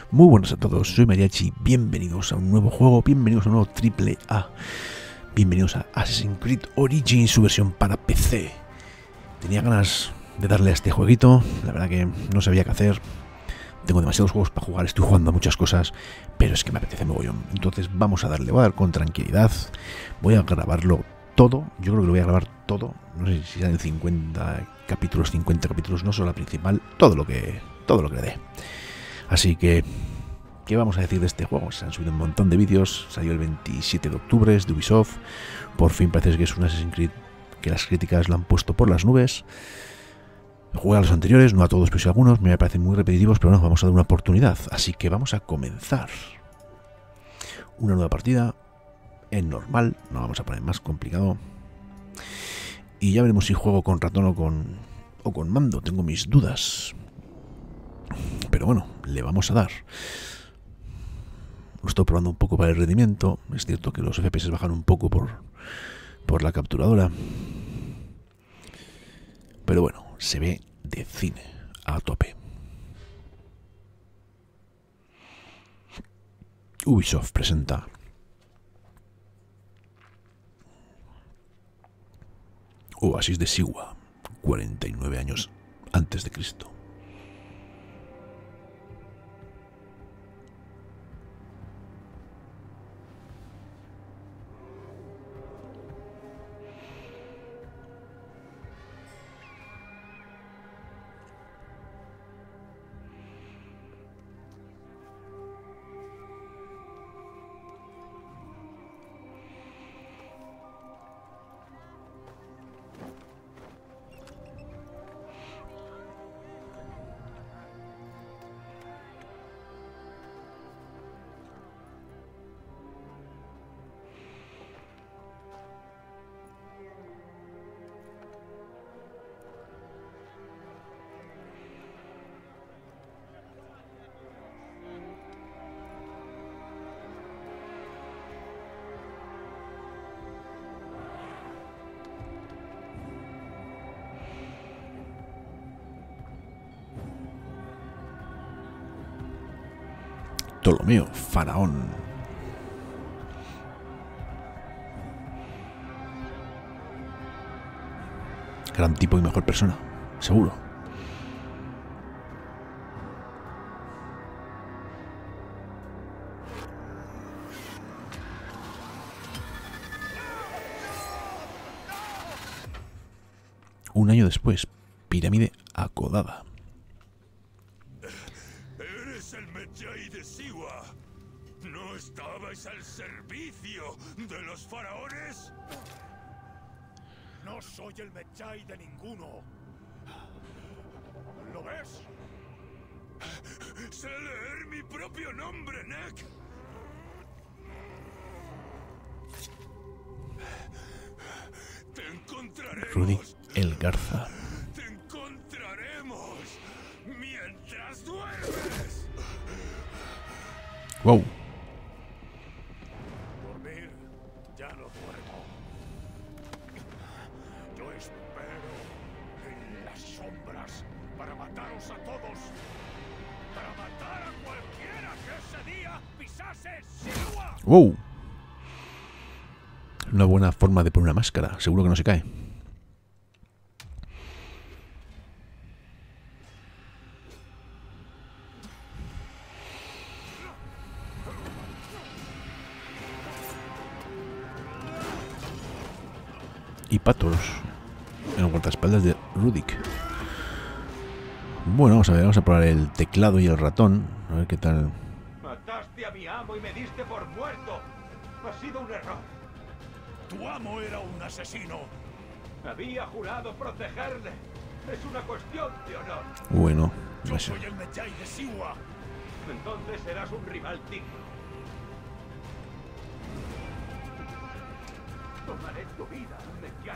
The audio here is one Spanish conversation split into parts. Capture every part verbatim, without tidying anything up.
Muy buenas a todos, soy Mariachi, bienvenidos a un nuevo juego, bienvenidos a un nuevo triple A, bienvenidos a Assassin's Creed Origins, su versión para P C. Tenía ganas de darle a este jueguito, la verdad que no sabía qué hacer, tengo demasiados juegos para jugar, estoy jugando a muchas cosas, pero es que me apetece mogollón, entonces vamos a darle, voy a dar con tranquilidad, voy a grabarlo todo, yo creo que lo voy a grabar todo, no sé si serán cincuenta capítulos, cincuenta capítulos, no solo la principal, todo lo que, todo lo que le dé. Así que, ¿qué vamos a decir de este juego? Se han subido un montón de vídeos, salió el veintisiete de octubre, es de Ubisoft, por fin parece que es un Assassin's Creed que las críticas lo han puesto por las nubes. Jugué a los anteriores, no a todos, pero sí a algunos, me parecen muy repetitivos, pero no, vamos a dar una oportunidad, así que vamos a comenzar. Una nueva partida, en normal, no vamos a poner más complicado. Y ya veremos si juego con ratón o con, o con mando, tengo mis dudas. Pero bueno, le vamos a dar. Lo estoy probando un poco para el rendimiento. Es cierto que los F P S bajan un poco por, por la capturadora. Pero bueno, se ve de cine a tope. Ubisoft presenta Oasis de Siwa, cuarenta y nueve años antes de Cristo. Ptolomeo, faraón. Gran tipo y mejor persona, seguro. Un año después, pirámide acodada. ¿No estabais al servicio de los faraones? No soy el Medjay de ninguno. ¿Lo ves? Sé leer mi propio nombre, Neck. Te encontraremos. Rudy el Garza. Te encontraremos mientras duermes. Wow. Dormir, ya no duermo. Yo espero en las sombras para mataros a todos. Para matar a cualquiera que ese día pisase Siwa. Wow. Una buena forma de poner una máscara, seguro que no se cae. Y patos en el guardaespaldas de Rudik. Bueno, vamos a ver, vamos a probar el teclado y el ratón, a ver qué tal. Mataste a mi amo y me diste por muerto. Ha sido un error. Tu amo era un asesino. Había jurado protegerle. Es una cuestión de honor. Bueno, Yo no sé. soy el Medjay de Siwa. Entonces serás un rival digno. Tomaré tu vida, Medjay.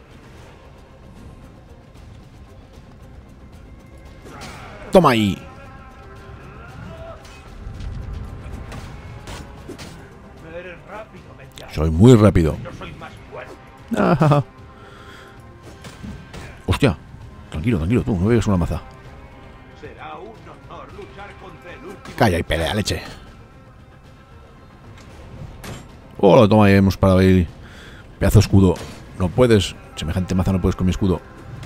Toma ahí. Eres rápido, Medjay. Soy muy rápido. Yo soy más fuerte. Ah, hostia. Tranquilo, tranquilo, tú, no bebes una maza. Será un honor luchar contra Calla y pelea, leche. Oh, toma, ya hemos parado ahí. Pedazo de escudo. No puedes. Semejante maza no puedes con mi escudo.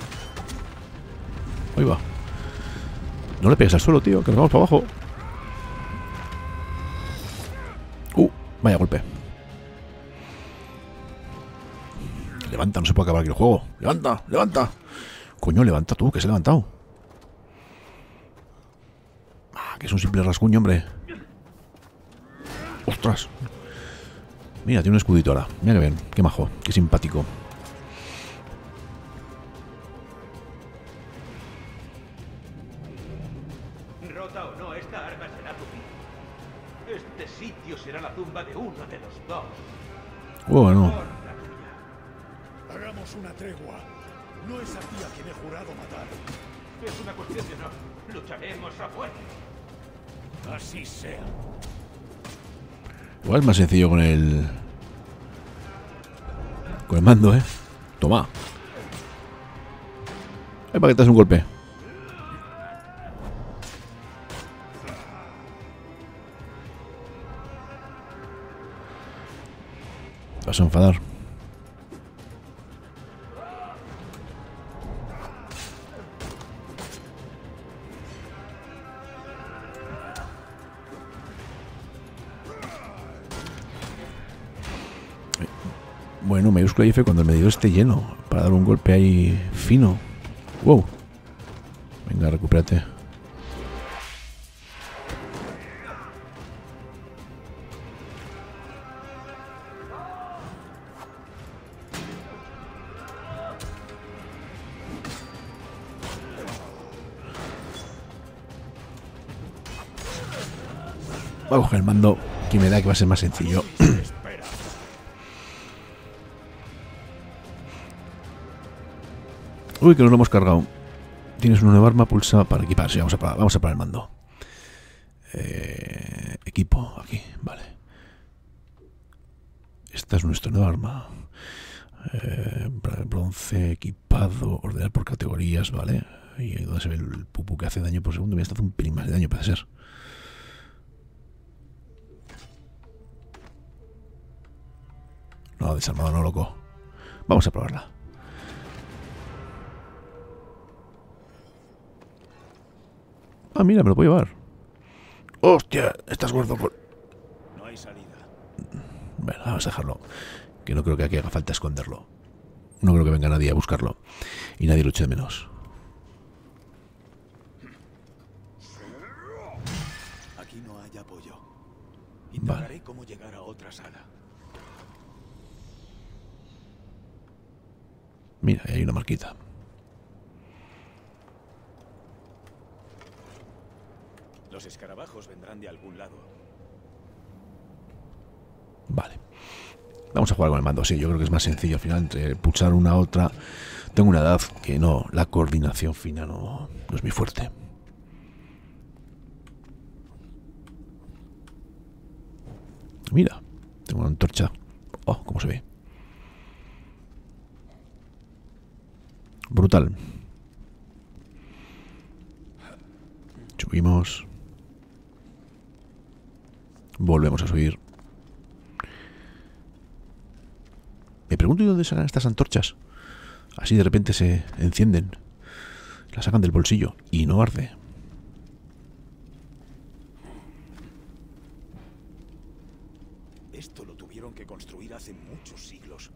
Ahí va. No le pegues al suelo, tío, que nos vamos para abajo. Uh, vaya golpe. Levanta, no se puede acabar aquí el juego. Levanta, levanta. Coño, levanta tú, que se ha levantado. Ah, que es un simple rasguño, hombre. Ostras. Mira, tiene un escudito ahora. Mira que bien, qué majo, qué simpático. Rota o no, esta arma será tu fin. Este sitio será la tumba de uno de los dos. Bueno. Hagamos una tregua. No es a ti a quien he jurado matar. Es una cuestión de honor. Lucharemos a muerte. Así sea. Igual es más sencillo con el... Con el mando, ¿eh? Toma. Ay, para que te das un golpe. Te vas a enfadar. Bueno, mayúscula y F cuando el medidor esté lleno. Para dar un golpe ahí fino. Wow. Venga, recupérate. Voy a coger el mando, que me da que va a ser más sencillo. Uy, que no lo hemos cargado. Tienes una nueva arma, pulsa para equipar. Sí, vamos a parar, vamos a parar el mando. Eh, equipo, aquí, vale. Esta es nuestra nueva arma. Eh, bronce, equipado, ordenar por categorías, vale. Y ahí donde se ve el pupu que hace daño por segundo. Mira, está hace un pelín más de daño, puede ser. No, desarmado, no, loco. Vamos a probarla. Ah, mira, me lo puedo llevar. ¡Hostia! Estás gordo por... No hay salida. Bueno, vamos a dejarlo. Que no creo que aquí haga falta esconderlo. No creo que venga nadie a buscarlo. Y nadie lo eche de menos. Aquí no hay apoyo. Indagaré vale. Cómo llegar a otra sala. Mira, ahí hay una marquita. Los escarabajos vendrán de algún lado. Vale. Vamos a jugar con el mando. Sí, yo creo que es más sencillo al final. Entre pulsar una a otra. Tengo una edad que no. La coordinación fina no, no es muy fuerte. Mira. Tengo una antorcha. Oh, cómo se ve. Brutal. Subimos. Volvemos a subir. Me pregunto de dónde sacan estas antorchas. Así de repente se encienden. Las sacan del bolsillo y no arde. Esto lo tuvieron que construir hace muchos siglos.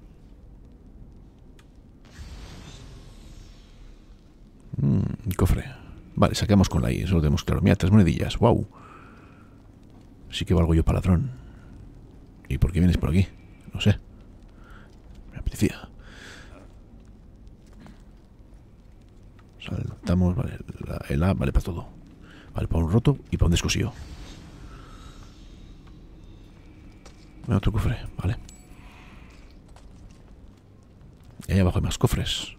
Mm, cofre. Vale, saquemos con la I, eso lo tenemos claro. Mira, tres monedillas, wow. Sí que valgo yo para ladrón. ¿Y por qué vienes por aquí? No sé. Me apetecía. Saltamos, vale. La, el A vale para todo. Vale, para un roto y para un descosido. Otro cofre, vale. Y ahí abajo hay más cofres.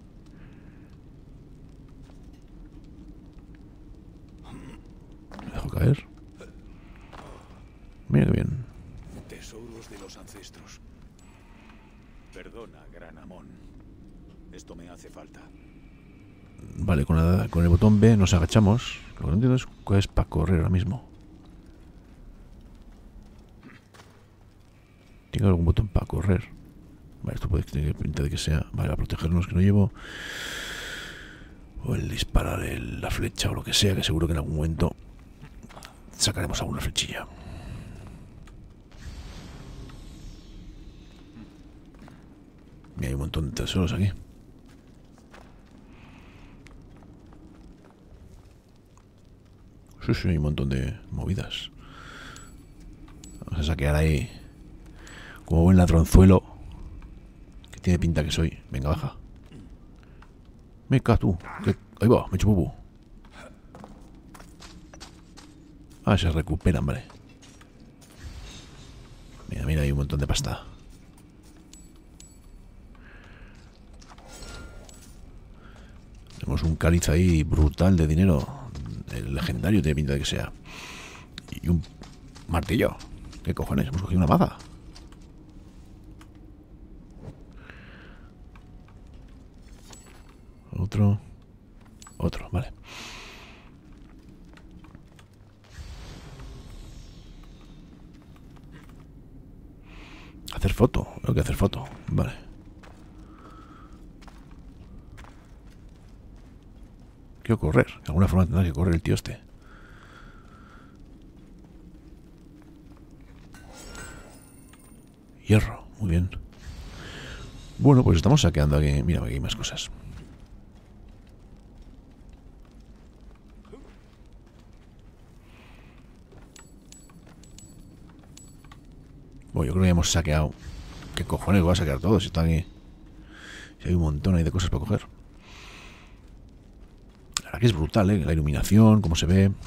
Me dejo caer. Mira que bien. Tesoros de los ancestros. Perdona, Gran Amón. Esto me hace falta. Vale, con, la, con el botón B nos agachamos. Lo que no entiendo es ¿Cuál es para correr ahora mismo? ¿Tengo algún botón para correr? Vale, esto puede tener pinta de que sea... Vale, a protegernos que no llevo... O el disparar el, la flecha o lo que sea, que seguro que en algún momento sacaremos alguna flechilla. Y hay un montón de tesoros aquí. Sí, sí, hay un montón de movidas. Vamos a saquear ahí como buen ladronzuelo que tiene pinta que soy. Venga, baja. Me cagas tú. ¿Qué? Ahí va, me chupo. Ah, se recuperan, vale. Mira, mira, hay un montón de pasta. Tenemos un cáliz ahí brutal de dinero. El legendario tiene pinta de que sea. Y un martillo. ¿Qué cojones? Hemos cogido una maza. Otro. Otro, vale. Hacer foto. Tengo que hacer foto. Vale. Quiero correr. De alguna forma tendrá que correr el tío este. Hierro. Muy bien. Bueno, pues estamos saqueando aquí. Mira, aquí hay más cosas. Bueno, yo creo que ya hemos saqueado. ¿Qué cojones voy a saquear todo? Si están aquí. Si hay un montón ahí de cosas para coger. La verdad que es brutal, ¿eh? La iluminación, cómo se ve.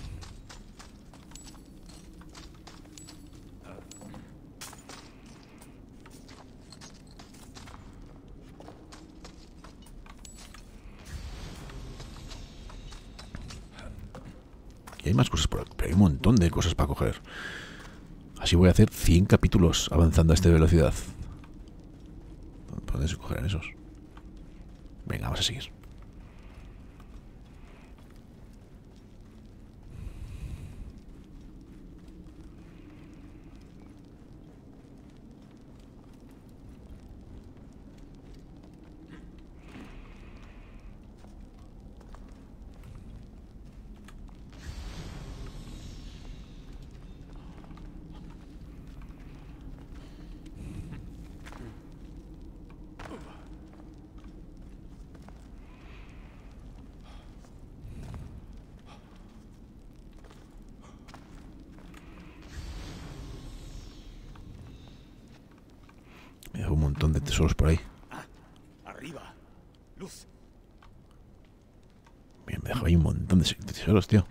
Y hay más cosas por aquí, pero hay un montón de cosas para coger. Así voy a hacer cien capítulos avanzando a esta velocidad. ¿Por dónde se cogerán esos? Venga, vamos a seguir. Me dejo un montón de tesoros por ahí. Ah, arriba. Luz. Bien, me dejo ahí un montón de tesoros, tío.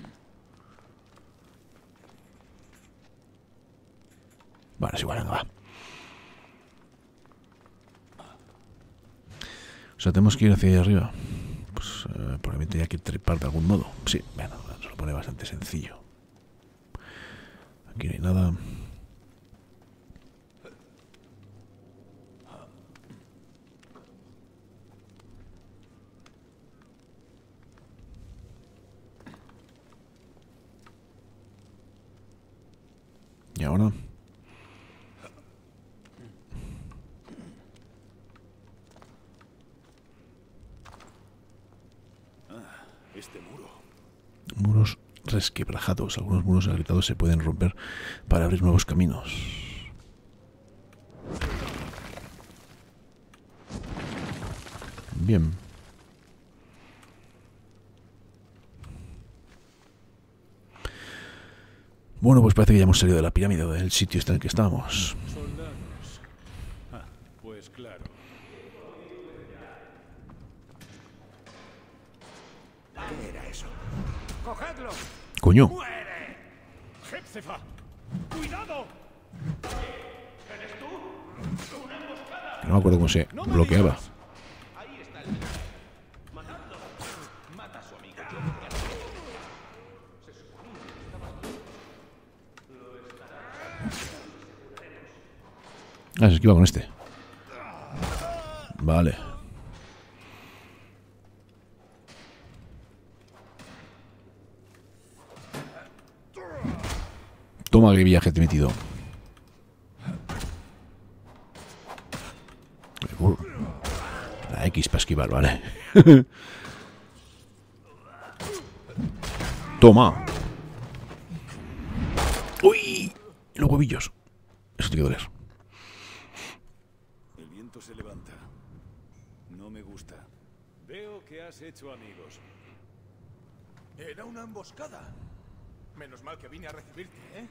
Vale, es igual, venga, va. O sea, tenemos que ir hacia allá arriba. Pues eh, probablemente haya que trepar de algún modo. Sí, bueno, se lo pone bastante sencillo. Aquí no hay nada. Y ahora... Este muro. Muros resquebrajados. Algunos muros agrietados se pueden romper para abrir nuevos caminos. Bien. Bueno, pues parece que ya hemos salido de la pirámide del sitio este en el que estábamos. Soldados. Ah, pues claro. ¿Qué era eso? ¡Cogedlo! ¡Coño! ¡Muere! ¡Hepzefa! ¡Cuidado! ¿Eres tú? ¡Una emboscada! No me acuerdo cómo se ¡No me bloqueaba. digas! Ahí está el... Matadlo. Mata a su amigo. Se suponía que estabas tú. Lo estarás. Ah, se esquiva con este. Vale. Toma qué viaje te he metido. La X para esquivar, vale. Toma. Uy, los huevillos. Eso tiene que doler. El viento se levanta. No me gusta. Veo que has hecho amigos. Era una emboscada. Menos mal que vine a recibirte, ¿eh?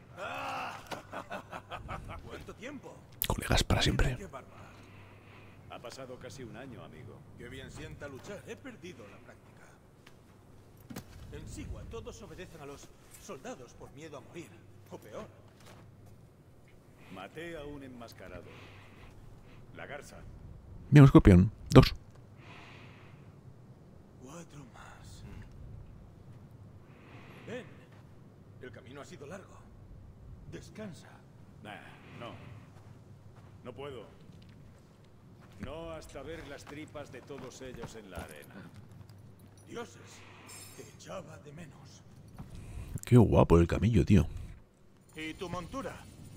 ¿Cuánto tiempo? Colegas para siempre. ¡Qué barba! Ha pasado casi un año, amigo. Qué bien sienta luchar. He perdido la práctica. En Sigua todos obedecen a los soldados por miedo a morir. O peor. Maté a un enmascarado. La garza. Mira, un escorpión. Dos. Cuatro más. Ven. El camino ha sido largo. Descansa. Nah, no. No puedo. No hasta ver las tripas de todos ellos en la arena. Dioses, te echaba de menos. Qué guapo el camello, tío. ¿Y tu montura?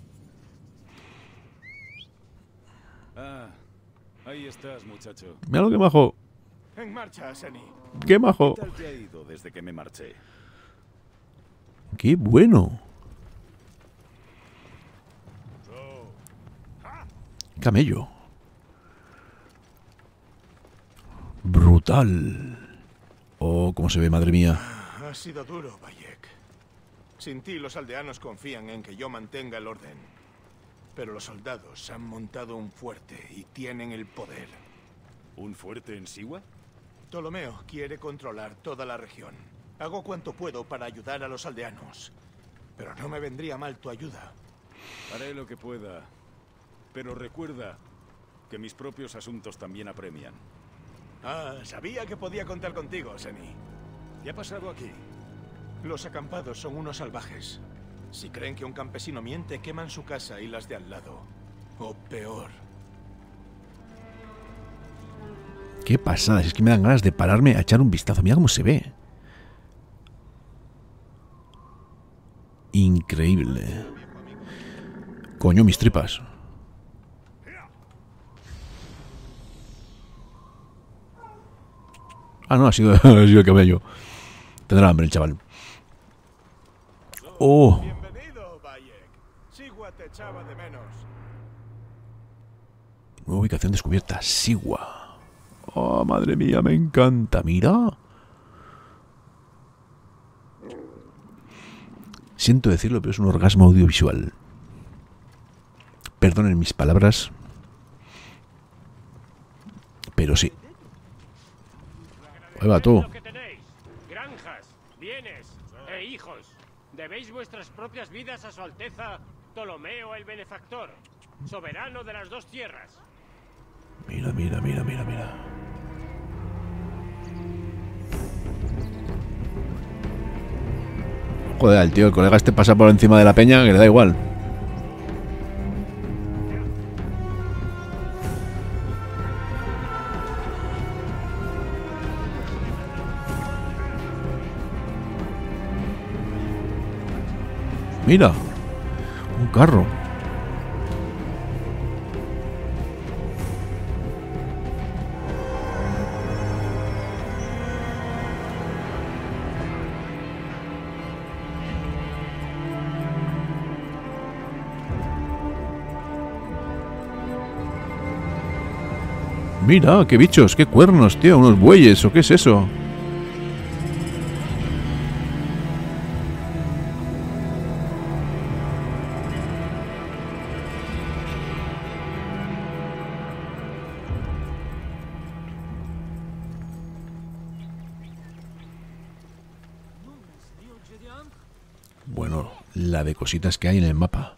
Ah, ahí estás, muchacho. Mira lo que majo. En marcha, Seni. Qué majo. ¿Qué tal te ha ido desde que me marché? Qué bueno. Camello. Brutal. Oh, cómo se ve, madre mía. Ha sido duro, Bayek. Sin ti, los aldeanos confían en que yo mantenga el orden. Pero los soldados han montado un fuerte y tienen el poder. ¿Un fuerte en Sigua? Ptolomeo quiere controlar toda la región. Hago cuanto puedo para ayudar a los aldeanos. Pero no me vendría mal tu ayuda. Haré lo que pueda. Pero recuerda que mis propios asuntos también apremian. Ah, sabía que podía contar contigo, Seni. ¿Qué ha pasado aquí? Los acampados son unos salvajes. Si creen que un campesino miente, queman su casa y las de al lado. O peor. Qué pasada. Es que me dan ganas de pararme a echar un vistazo. Mira cómo se ve. Increíble. Coño, mis tripas. Ah, no, ha sido, ha sido el camello. Tendrá hambre el chaval. Oh. Bienvenido, Bayek. Sigua te echaba de menos. Nueva ubicación descubierta. Sigua. Oh, madre mía, me encanta. Mira. Siento decirlo, pero es un orgasmo audiovisual. Perdonen mis palabras. Pero sí. Ahí va tú. Lo que tenéis, granjas, bienes e hijos. Debéis vuestras propias vidas a su Alteza Ptolomeo el Benefactor, soberano de las dos tierras. Mira, mira, mira, mira, mira. Joder, el tío, el colega este pasa por encima de la peña que le da igual. Mira, un carro. Mira, qué bichos, qué cuernos, tío, unos bueyes, ¿o qué es eso? Bueno, la de cositas que hay en el mapa.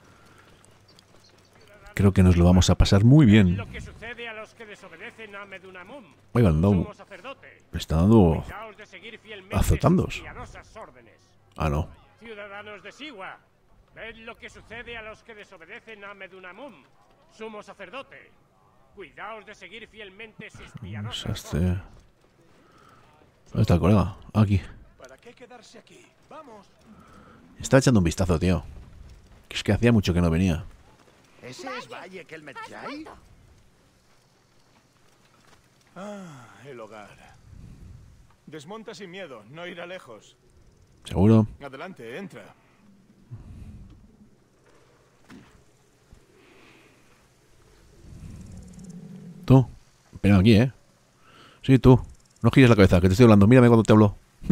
Creo que nos lo vamos a pasar muy bien. Lo que sucede a los que desobedecen a Medunamum. Oye, me han dado- Sumo sacerdote. me está dando Cuidaos de seguir fielmente azotándos. sus piadosas órdenes. Ah, no. Ciudadanos de Sigua, ved lo que sucede a los que desobedecen a Medunamum, sumo sacerdote. Cuidaos de seguir fielmente sus piadosas Desastre. órdenes. ¿Dónde está el colega? Aquí. ¿Para qué quedarse aquí? Vamos. Estaba echando un vistazo, tío. Que es que hacía mucho que no venía. ¿Ese es Valle que el Medjay? Ah, el hogar. Desmonta sin miedo, no irá lejos. ¿Seguro? Adelante, entra. Tú. Ven aquí, ¿eh? Sí, tú. No gires la cabeza, que te estoy hablando. Mírame cuando te hablo. Hm.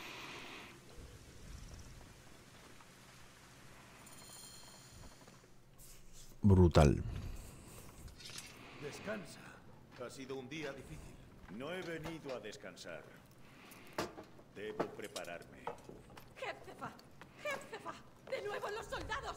Brutal. Descansa. Ha sido un día difícil. No he venido a descansar. Debo prepararme. ¡Hepzefa! ¡Hepzefa! ¡De nuevo los soldados!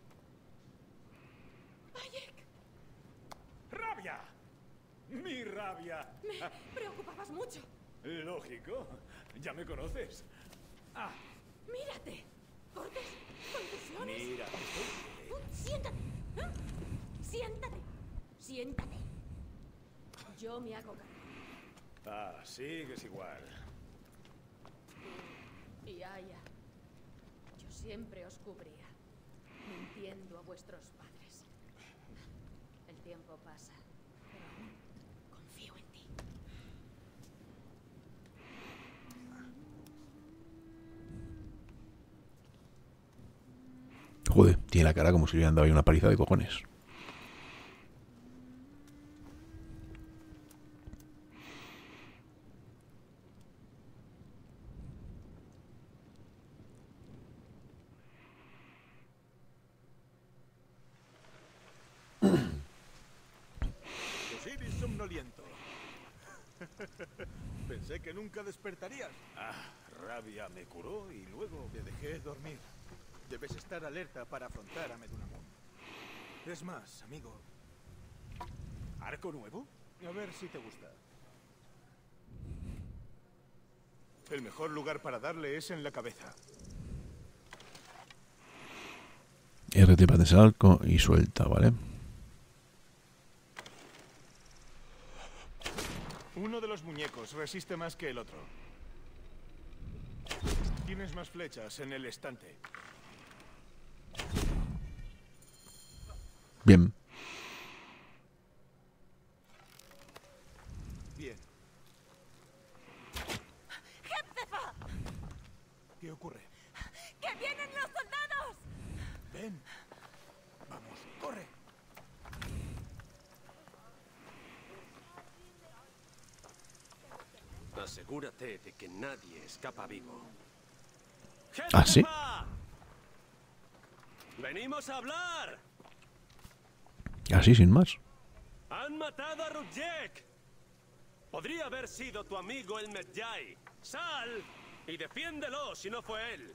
¡Bayek! ¡Rabia! ¡Mi rabia! Me preocupabas mucho. Lógico. Ya me conoces. Ah, ¡Mírate! ¿Cortes? ¿Contusiones? mira, estoy bien. Uh, ¡Siéntate! ¿eh? ¡Siéntate! ¡Siéntate! Yo me hago cargo. Ah, sigues igual. Y Aya, yo siempre os cubría, mintiendo a vuestros padres. El tiempo pasa, pero aún confío en ti. Joder, tiene la cara como si le hubieran dado ahí una paliza de cojones. Osiris somnoliento. Pensé que nunca despertarías. Ah, rabia me curó y luego me dejé dormir. Debes estar alerta para afrontar a Medunamun. Es más, amigo. ¿Arco nuevo? A ver si te gusta. El mejor lugar para darle es en la cabeza. R T para tensar arco y suelta, ¿vale? Uno de los muñecos resiste más que el otro. Tienes más flechas en el estante. Bien. Bien. ¡Hepzefa! ¿Qué ocurre? ¡Que vienen los soldados! Ven. Vamos, corre. Asegúrate de que nadie escapa vivo. ¿Ah, sí? ¡Hepzefa! ¡Venimos a hablar! Así, sin más. ¡Han matado a Rudjek! Podría haber sido tu amigo el Medjay. ¡Sal! Y defiéndelo si no fue él.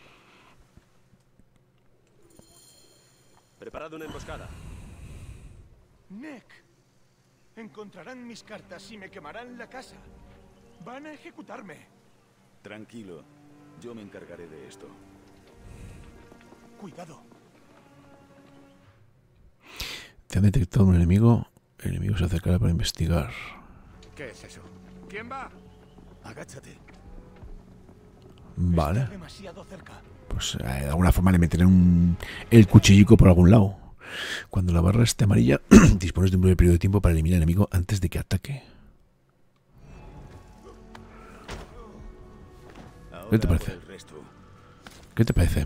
Preparad una emboscada. Neck. Encontrarán mis cartas y me quemarán la casa. Van a ejecutarme. Tranquilo. Yo me encargaré de esto. Cuidado. Te han detectado un enemigo. El enemigo se acercará para investigar. ¿Qué es eso? ¿Quién va? Agáchate. Vale. Está demasiado cerca. Pues eh, de alguna forma le meteré un, el cuchillico por algún lado. Cuando la barra esté amarilla, dispones de un breve periodo de tiempo para eliminar al enemigo antes de que ataque. ¿Qué te Ahora parece? por el resto. ¿Qué te parece?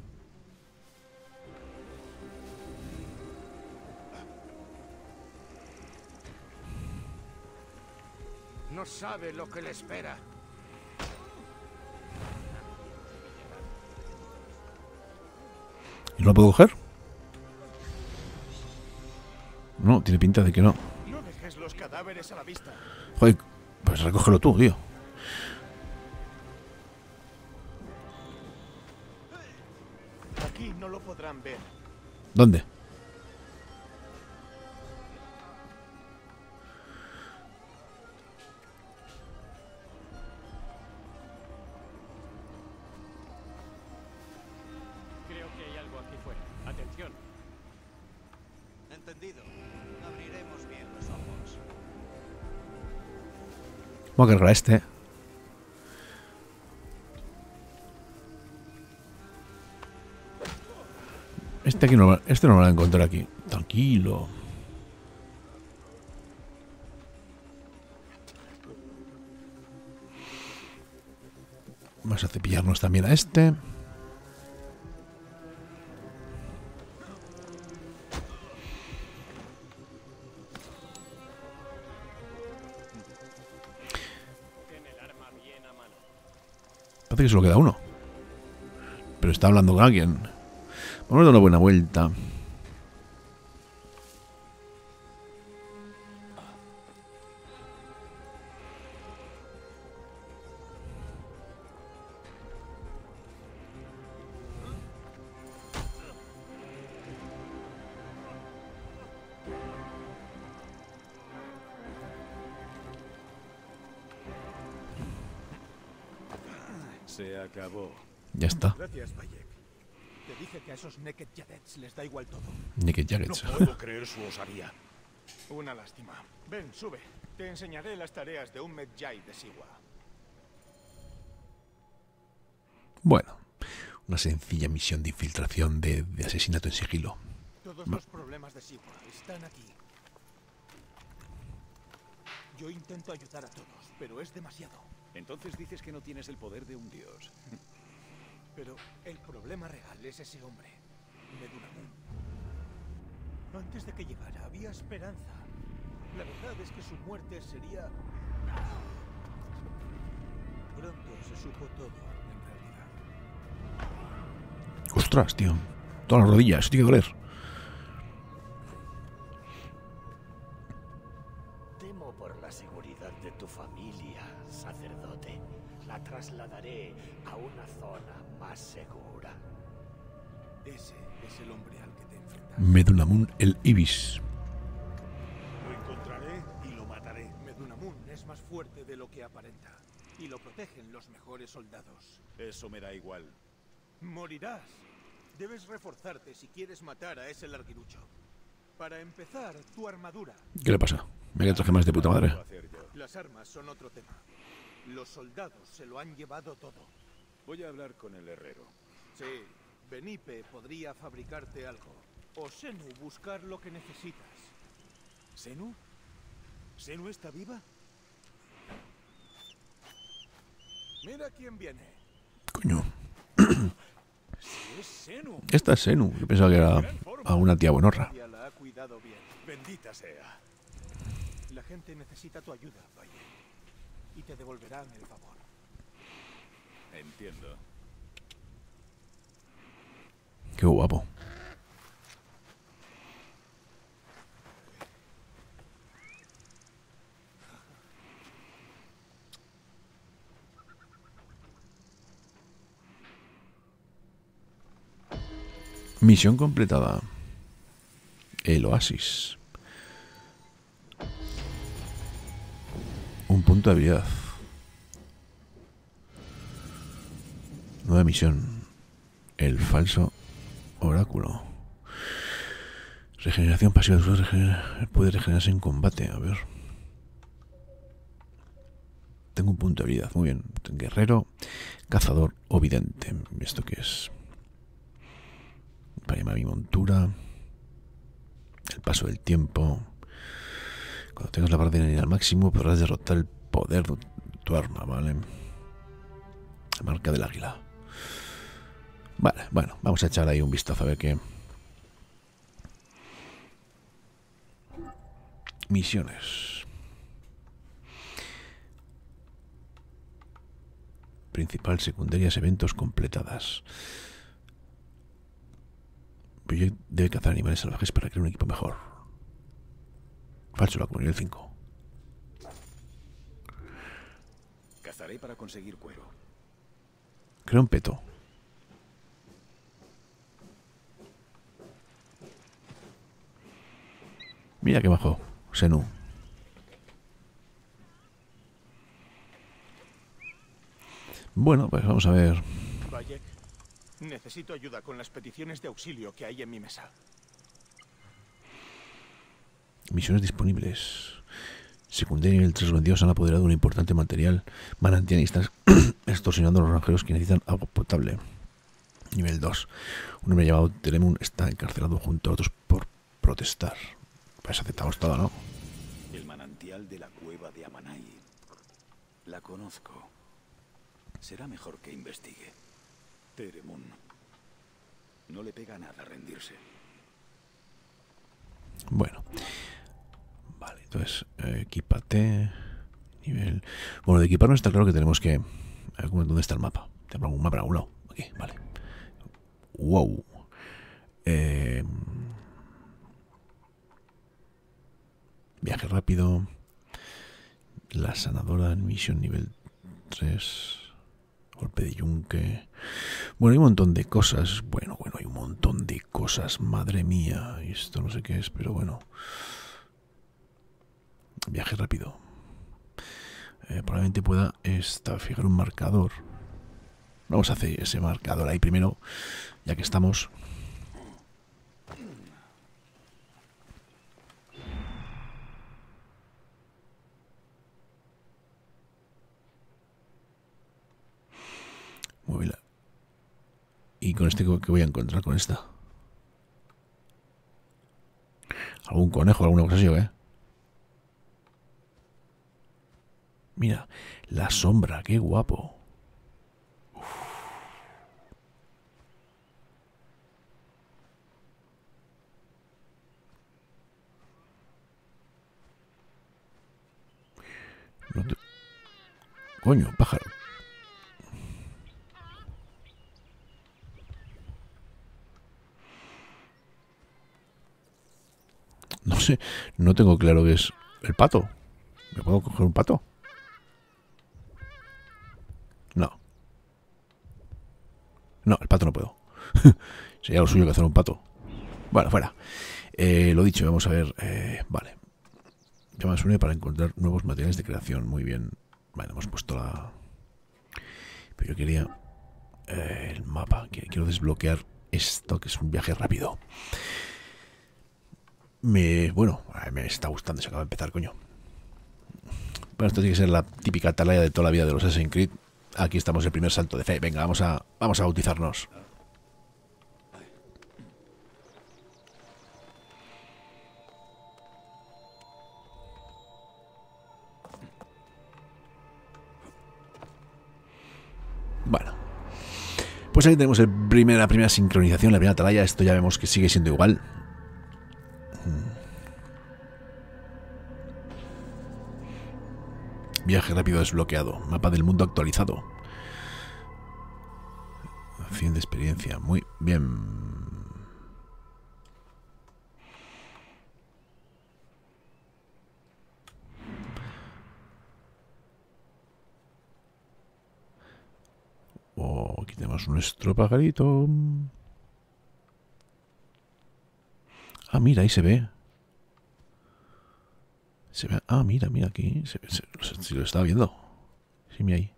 No sabe lo que le espera. ¿Y no lo puedo coger? No, tiene pinta de que no. No dejes los cadáveres a la vista. Joder, pues recógelo tú, tío. Aquí no lo podrán ver. ¿Dónde? Creo que hay algo aquí fuera. Atención. Entendido. Abriremos bien los ojos. Voy a cargar a este. Este aquí no, este no lo van a encontrar aquí. Tranquilo. Vamos a cepillarnos también a este. Parece que solo queda uno. Pero está hablando con alguien. Vamos a dar una buena vuelta. Se acabó. Ya está. Gracias, Bayek. Te dije que a esos Naked Jadets les da igual todo. Naked No Jackets. puedo creer su osadía. Una lástima. Ven, sube. Te enseñaré las tareas de un Medjay de Siwa. Bueno, una sencilla misión de infiltración de, de asesinato en sigilo. Todos los problemas de Siwa están aquí. Yo intento ayudar a todos, pero es demasiado. Entonces dices que no tienes el poder de un dios. Pero el problema real es ese hombre, Medunamun. Antes de que llegara había esperanza. La verdad es que su muerte sería... Pronto se supo todo, en realidad. Ostras, tío. Todas las rodillas, eso tiene que doler. Temo por la seguridad de tu familia, sacerdote. La trasladaré a una zona más segura. Ese es el hombre al que te enfrentas. Medunamun el Ibis. Lo encontraré y lo mataré. Medunamun es más fuerte de lo que aparenta. Y lo protegen los mejores soldados. Eso me da igual. Morirás. Debes reforzarte si quieres matar a ese larguirucho. Para empezar, tu armadura. ¿Qué le pasa? Me traje más de puta madre. Puedo hacer yo. Las armas son otro tema. Los soldados se lo han llevado todo. Voy a hablar con el herrero. Sí, Benipe podría fabricarte algo. O Senu buscar lo que necesitas. ¿Senu? ¿Senu está viva? Mira quién viene. Coño. Sí, es Senu. Esta es Senu. Yo pensaba que era a una tía buenorra. Ya la ha cuidado bien. Bendita sea. La gente necesita tu ayuda, Valle. Y te devolverán el favor. Entiendo. Qué guapo. Misión completada. El oasis. Un punto de habilidad. Nueva misión. El falso oráculo. Regeneración pasiva. Puede regenerarse en combate. A ver. Tengo un punto de habilidad. Muy bien. Guerrero, cazador o vidente. ¿Esto qué es? Para llamar mi montura. El paso del tiempo. Cuando tengas la barra de energía al máximo podrás derrotar el poder de tu arma, ¿vale? La marca del águila. Vale, bueno, vamos a echar ahí un vistazo a ver qué. Misiones. Principal, secundarias, eventos completadas. Project debe cazar animales salvajes para crear un equipo mejor. Falso oráculo, nivel cinco. Cazaré para conseguir cuero. Crea un peto. Mira que bajo, Senu. Bueno, pues vamos a ver. Bayek, necesito ayuda con las peticiones de auxilio que hay en mi mesa. Misiones disponibles. Secundaria y el tres bandidos han apoderado de un importante material manantial y están extorsionando a los granjeros que necesitan agua potable. Nivel dos. Un hombre llamado Teremun está encarcelado junto a otros por protestar. Pues aceptamos todo, ¿no? El manantial de la cueva de Amanai. La conozco. Será mejor que investigue. Teremun. No le pega nada rendirse. Bueno. Vale, entonces, eh, equípate. Nivel... Bueno, de equiparnos está claro que tenemos que... A ver, ¿dónde está el mapa? Tengo un mapa a algún lado. Aquí, vale. Wow. Eh... Viaje rápido. La sanadora en misión nivel tres. Golpe de yunque. Bueno, hay un montón de cosas. Bueno, bueno, hay un montón de cosas. Madre mía. Y esto no sé qué es, pero bueno. Viaje rápido. Eh, probablemente pueda esta, fijar un marcador. Vamos a hacer ese marcador ahí primero, ya que estamos. Muy bien. ¿Y con este qué voy a encontrar con esta? ¿Algún conejo, alguna cosa así, eh? Mira, la sombra, qué guapo. Uf. No te... Coño, pájaro. No sé, no tengo claro qué es el pato. ¿Me puedo coger un pato? No. No, el pato no puedo. Sería lo suyo que hacer un pato. Bueno, fuera. Eh, lo dicho, vamos a ver. Eh, vale. Llama a Sune para encontrar nuevos materiales de creación. Muy bien. Vale, hemos puesto la... Pero yo quería... Eh, el mapa. Quiero desbloquear esto, que es un viaje rápido. Me... Bueno, me está gustando. Se acaba de empezar, coño. Bueno, esto tiene que ser la típica atalaya de toda la vida de los Assassin's Creed. Aquí estamos, el primer salto de fe. Venga, vamos a, vamos a bautizarnos. Bueno. Pues ahí tenemos el primer, la primera sincronización, la primera atalaya. Esto ya vemos que sigue siendo igual. Viaje rápido desbloqueado. Mapa del mundo actualizado. Fin de experiencia. Muy bien. Oh, aquí tenemos nuestro pajarito. Ah, mira, ahí se ve. Se ve, ah, mira, mira aquí. Se, se, se, se lo estaba viendo. Sí, mira ahí.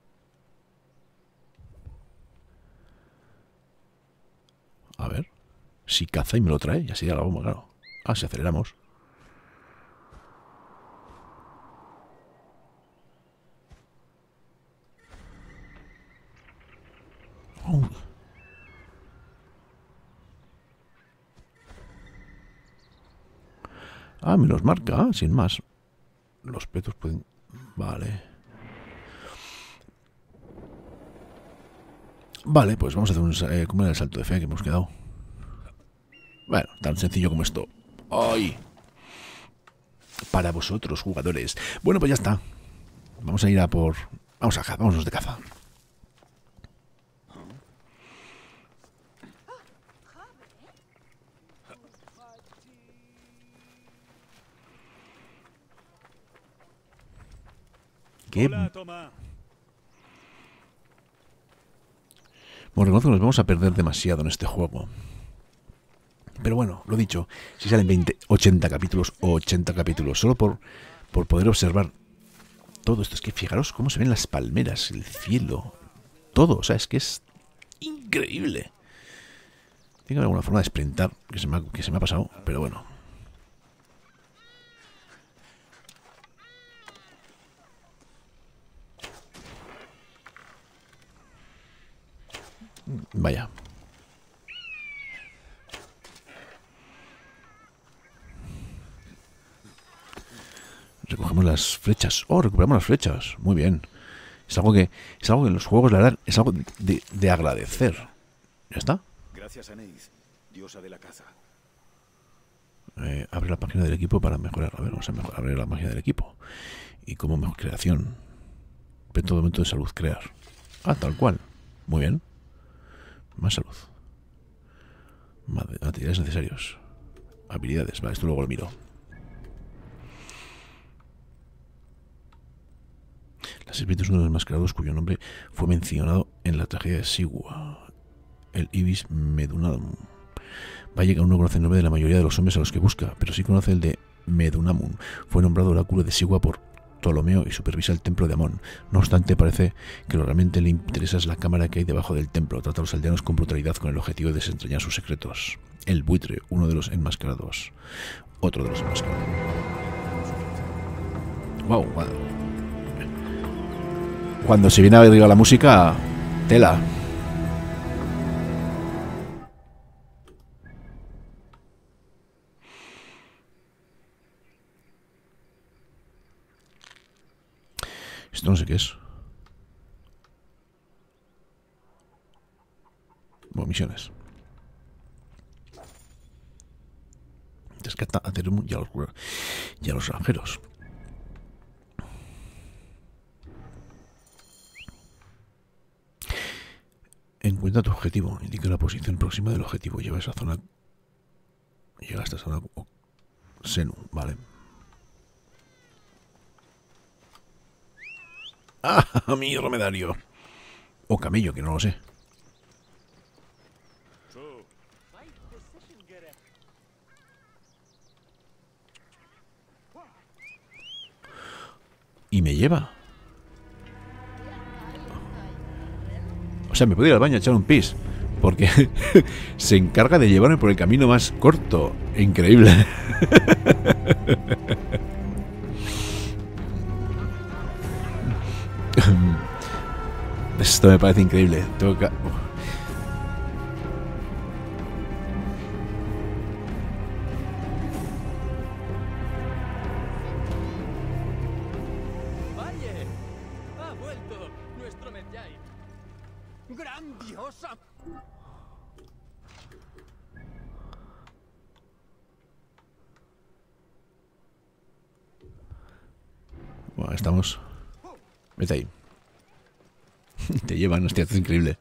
A ver. Si caza y me lo trae, ya sería la bomba, claro. Ah, si aceleramos. Oh. Ah, me los marca, sin más. Los petos pueden... Vale. Vale, pues vamos a hacer un... Eh, ¿Cómo era el salto de fe que hemos quedado? Bueno, tan sencillo como esto. ¡Ay! Para vosotros, jugadores. Bueno, pues ya está. Vamos a ir a por... Vamos a... Vámonos de caza. ¿Qué? Hola, Toma. Bueno, reconozco que nos vamos a perder demasiado en este juego. Pero bueno, lo dicho, si salen veinte, ochenta capítulos o ochenta capítulos, solo por, por poder observar todo esto. Es que fijaros cómo se ven las palmeras, el cielo, todo. O sea, es que es increíble. Tengo alguna forma de sprintar que se me ha, que se me ha pasado, pero bueno. Vaya. Cogemos las flechas. Oh, recuperamos las flechas. Muy bien. Es algo que, es algo que en los juegos, la verdad, es algo de, de, de agradecer. ¿Ya está? Gracias a Neith, diosa de la caza. Eh, abre la página del equipo para mejorar. A ver, vamos a mejor, abrir la página del equipo. Y como mejor creación. Reto de momento de salud, crear. Ah, tal cual. Muy bien. Más salud. Materiales necesarios. Habilidades. Vale, esto luego lo miro. La serpiente es uno de los enmascarados cuyo nombre fue mencionado en la tragedia de Sigua. El Ibis Medunadum. Vaya que aún no conoce el nombre de la mayoría de los hombres a los que busca, pero sí conoce el de Medunamun. Fue nombrado oráculo de Sigua por Ptolomeo y supervisa el templo de Amón. No obstante, parece que lo realmente le interesa es la cámara que hay debajo del templo. Trata a los aldeanos con brutalidad con el objetivo de desentrañar sus secretos. El buitre, uno de los enmascarados. Otro de los enmascarados. Wow, wow. Cuando se viene arriba la música, tela. Esto no sé qué es. Bueno, misiones. Rescata a Terum y a los, y a los granjeros. Encuentra tu objetivo. Indica la posición próxima del objetivo. Lleva a esa zona. Llega a esta zona. Senu, vale. ¡Ah! Mi dromedario. O camello, que no lo sé. Y me lleva. O sea, me puedo ir al baño a echar un pis. Porque se encarga de llevarme por el camino más corto. Increíble. Esto me parece increíble. Tengo que... ¡Valle! ¡Ha vuelto nuestro Medjay! ¡Grandiosa! Bueno, estamos... Vete ahí. Te llevan, hostia, esto es increíble.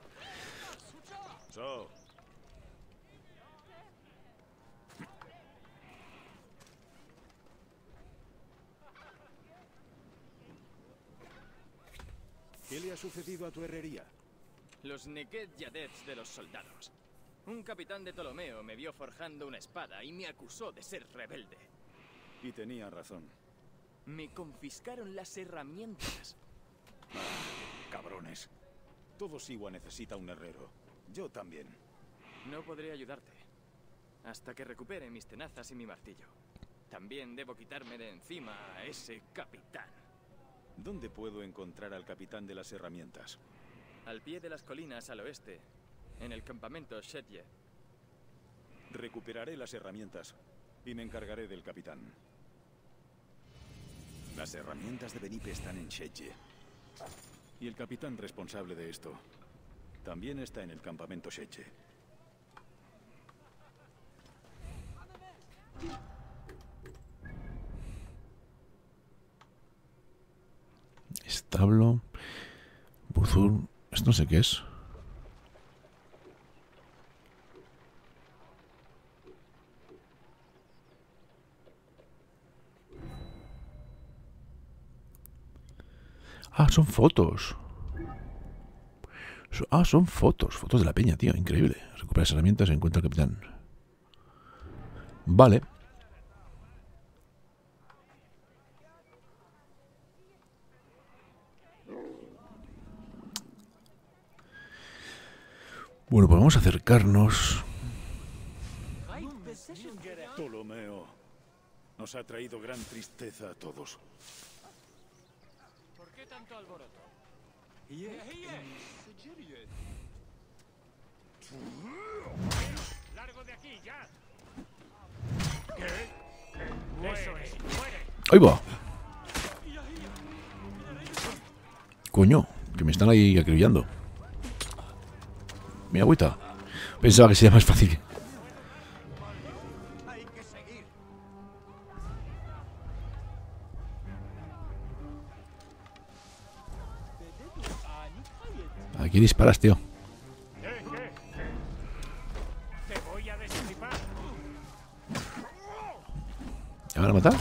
¿Qué le ha sucedido a tu herrería? Los Neked Yadets de los soldados. Un capitán de Ptolomeo me vio forjando una espada y me acusó de ser rebelde. Y tenía razón. Me confiscaron las herramientas. Ah, cabrones. Todo Sigua necesita un herrero. Yo también. No podré ayudarte. Hasta que recupere mis tenazas y mi martillo. También debo quitarme de encima a ese capitán. ¿Dónde puedo encontrar al capitán de las herramientas? Al pie de las colinas al oeste, en el campamento Shetje. Recuperaré las herramientas y me encargaré del capitán. Las herramientas de Benipe están en Shetje. Y el capitán responsable de esto también está en el campamento Shetje. Establo. Buzur. Esto no sé qué es. Ah, son fotos. So- ah, son fotos. Fotos de la peña, tío. Increíble. Recupera las herramientas y encuentra al capitán. Vale. Bueno, pues vamos a acercarnos. Ptolomeo nos ha traído gran tristeza a todos. ¿Por qué tanto alboroto? ¡Largo de aquí, ya! ¿Qué? Eso es, muere. ¡Ahí va! Coño, que me están ahí acribillando. Mi agüita. Pensaba que sería más fácil. Aquí disparas, tío. Te voy a destripar. ¿Me van a matar?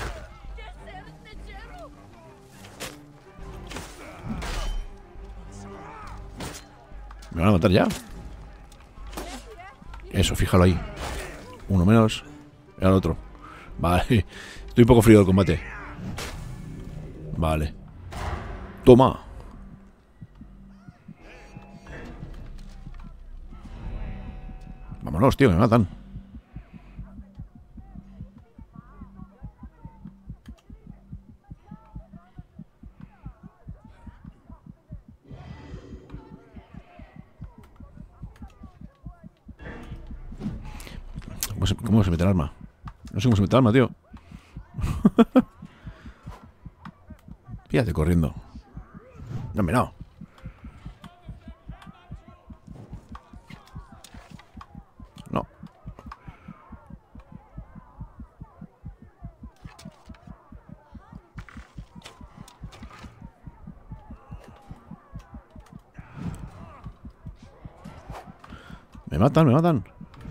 ¿Me van a matar ya? Eso, fíjalo ahí. Uno menos. Y al otro. Vale. Estoy un poco frío del combate. Vale. Toma. Vámonos, tío, me matan. ¿Cómo se, cómo se mete el arma? No sé cómo se mete el arma, tío. Fíjate corriendo. No, me no. No. Me matan, me matan.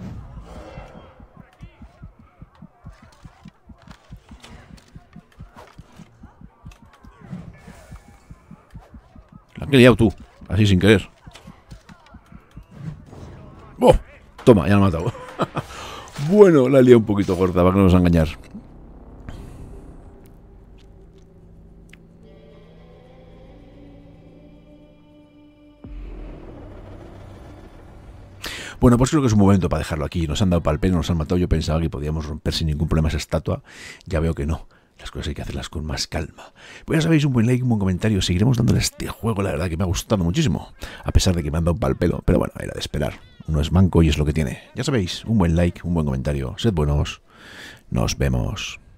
La que he liado tú, así sin querer. ¡Oh! Toma, ya lo he matado. Bueno, la he liado un poquito corta, para que no nos engañar. Bueno, pues creo que es un momento para dejarlo aquí. Nos han dado pal pelo, nos han matado. Yo pensaba que podíamos romper sin ningún problema esa estatua. Ya veo que no. Las cosas hay que hacerlas con más calma. Pues ya sabéis, un buen like, un buen comentario. Seguiremos dándole a este juego, la verdad que me ha gustado muchísimo. A pesar de que me han dado pal pelo. Pero bueno, era de esperar. Uno es manco y es lo que tiene. Ya sabéis, un buen like, un buen comentario. Sed buenos. Nos vemos.